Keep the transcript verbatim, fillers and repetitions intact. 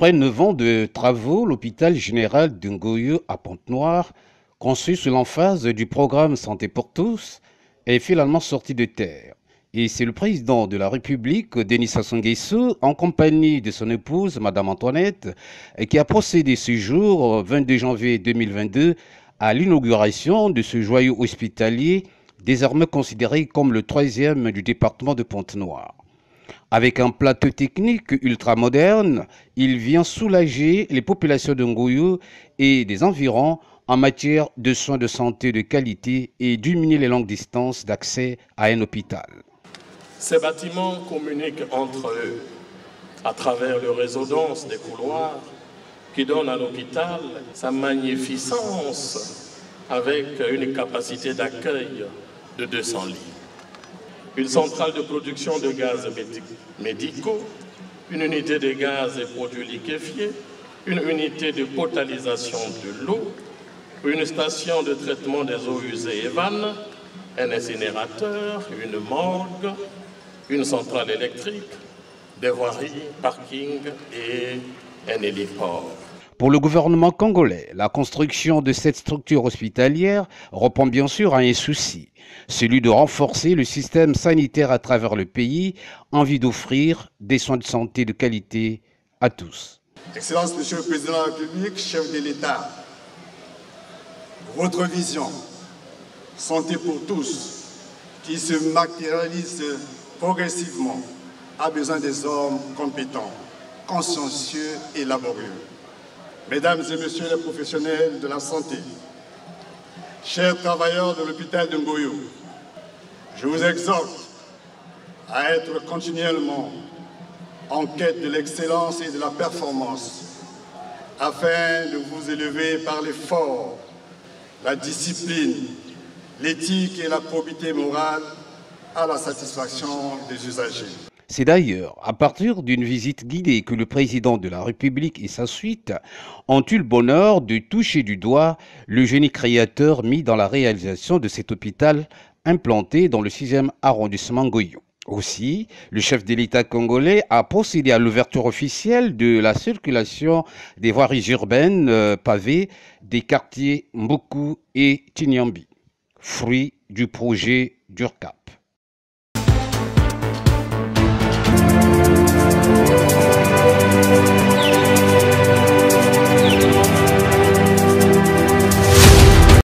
Après neuf ans de travaux, l'hôpital général de Ngoyo à Pointe-Noire, conçu sous l'emphase du programme Santé pour tous, est finalement sorti de terre. Et c'est le président de la République, Denis Sassou Nguesso, en compagnie de son épouse, Madame Antoinette, qui a procédé ce jour, vingt-deux janvier deux mille vingt-deux, à l'inauguration de ce joyau hospitalier, désormais considéré comme le troisième du département de Pointe-Noire. Avec un plateau technique ultra moderne, il vient soulager les populations de Ngoyo et des environs en matière de soins de santé de qualité et diminuer les longues distances d'accès à un hôpital. Ces bâtiments communiquent entre eux à travers le réseau dense des couloirs qui donne à l'hôpital sa magnificence avec une capacité d'accueil de deux cents lits. Une centrale de production de gaz médicaux, une unité de gaz et produits liquéfiés, une unité de potalisation de l'eau, une station de traitement des eaux usées et vannes, un incinérateur, une morgue, une centrale électrique, des voiries, parkings et un héliport. Pour le gouvernement congolais, la construction de cette structure hospitalière répond bien sûr à un souci, celui de renforcer le système sanitaire à travers le pays en vue d'offrir des soins de santé de qualité à tous. Excellence, Monsieur le Président de la République, chef de l'État, votre vision, santé pour tous, qui se matérialise progressivement, a besoin des hommes compétents, consciencieux et laborieux. Mesdames et messieurs les professionnels de la santé, chers travailleurs de l'hôpital de Ngoyo, je vous exhorte à être continuellement en quête de l'excellence et de la performance, afin de vous élever par l'effort, la discipline, l'éthique et la probité morale à la satisfaction des usagers. C'est d'ailleurs à partir d'une visite guidée que le président de la République et sa suite ont eu le bonheur de toucher du doigt le génie créateur mis dans la réalisation de cet hôpital implanté dans le sixième arrondissement Ngoyo. Aussi, le chef de l'État congolais a procédé à l'ouverture officielle de la circulation des voiries urbaines euh, pavées des quartiers Mboku et Tinyambi, fruit du projet d'Urcap.